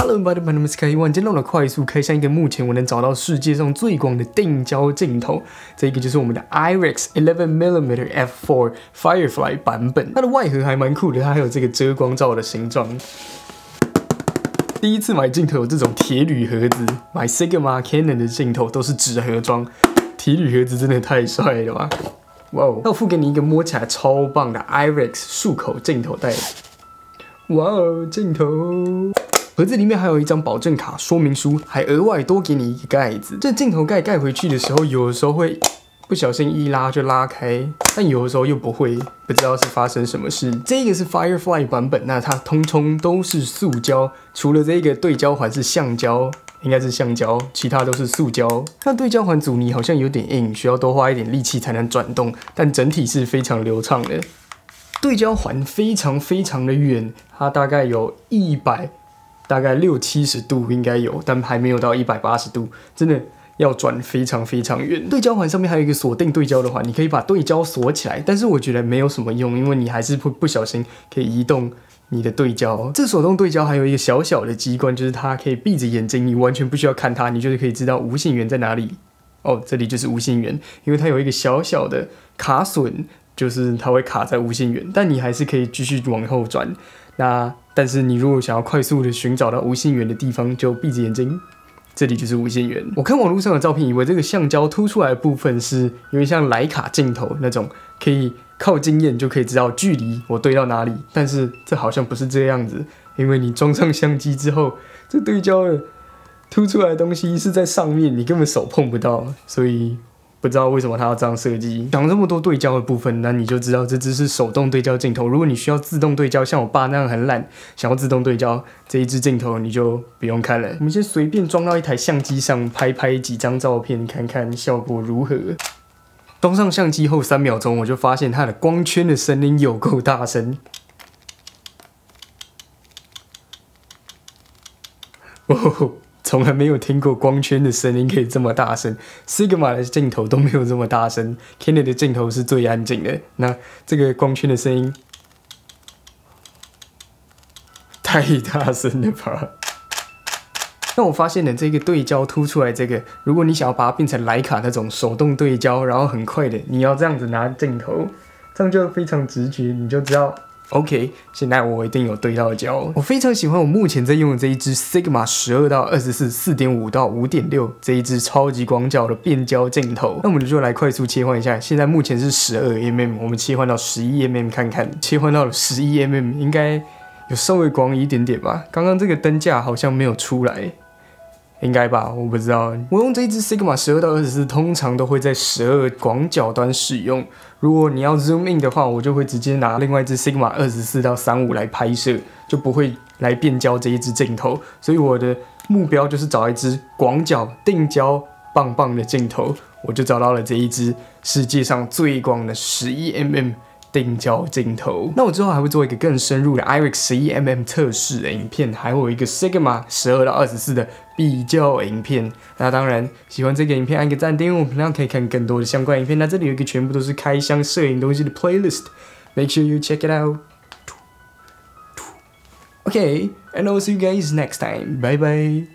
Hello everybody, my name is K1。今天我快速开箱一个目前我能找到世界上最广的定焦镜头，这个就是我们的 IRIX 11mm f4 Firefly 版本。它的外盒还蛮酷的，它还有这个遮光罩的形状。第一次买镜头有这种铁铝盒子，买 Sigma、Canon 的镜头都是纸盒装，铁铝盒子真的太帅了吧！哇哦，那我附给你一个摸起来超棒的 IRIX 束口镜头袋。哇哦，镜头！盒子里面还有一张保证卡、说明书，还额外多给你一个盖子。这镜头盖盖回去的时候，有的时候会不小心一拉就拉开，但有的时候又不会，不知道是发生什么事。这个是 Firefly 版本，那它通通都是塑胶，除了这个对焦环是橡胶。应该是橡胶，其他都是塑胶。那对焦环阻尼好像有点硬，需要多花一点力气才能转动，但整体是非常流畅的。对焦环非常的远，它大概有大概60-70度应该有，但还没有到180度，真的要转非常远。对焦环上面还有一个锁定对焦的环，你可以把对焦锁起来，但是我觉得没有什么用，因为你还是会不小心可以移动你的对焦。这手动对焦还有一个小小的机关，就是它可以闭着眼睛，你完全不需要看它，你就是可以知道无线源在哪里。哦，这里就是无线源，因为它有一个小小的卡榫，就是它会卡在无线源，但你还是可以继续往后转。但是你如果想要快速的寻找到无线源的地方，就闭着眼睛。这里就是无线源。我看网络上的照片，以为这个橡胶凸出来的部分是有点像徕卡镜头那种，可以靠经验就可以知道距离我对到哪里。但是这好像不是这样子，因为你装上相机之后，这对焦的凸出来的东西是在上面，你根本手碰不到，所以不知道为什么它要这样设计。讲这么多对焦的部分，那你就知道这只是手动对焦镜头。如果你需要自动对焦，像我爸那样很懒，想要自动对焦，这一支镜头你就不用看了。我们先随便装到一台相机上拍几张照片，看看效果如何。装上相机后3秒钟，我就发现它的光圈的声音有够大声。哦，从来没有听过光圈的声音可以这么大声 ，Sigma 的镜头都没有这么大声 ，Canon 的镜头是最安静的。那这个光圈的声音太大声了吧？那我发现了这个对焦凸出来这个，如果你想要把它变成徕卡那种手动对焦，然后很快的，你要这样子拿镜头，这样就非常直觉，你就知道。OK， 现在我一定有对到焦。我非常喜欢我目前在用的这一支 Sigma 12-24 4.5到 5.6 这一支超级广角的变焦镜头。那我们就来快速切换一下，现在目前是12mm， 我们切换到11mm 看看。切换到了11mm， 应该有稍微广一点点吧。刚刚这个灯架好像没有出来。应该吧，我不知道。我用这一支 Sigma 12-24，通常都会在12广角端使用。如果你要 zoom in 的话，我就会直接拿另外一支 Sigma 24-35来拍摄，就不会来变焦这一支镜头。所以我的目标就是找一支广角定焦棒的镜头，我就找到了这一支世界上最广的11mm。定焦镜头，那我之后还会做一个更深入的 IRIX 11mm 测试的影片，还会有一个 Sigma 12-24的比较影片。那当然，喜欢这个影片按个赞，订阅我频道可以看更多的相关影片。那这里有一个全部都是开箱摄影东西的 playlist，make sure you check it out. Okay, and I'll see you guys next time. Bye bye.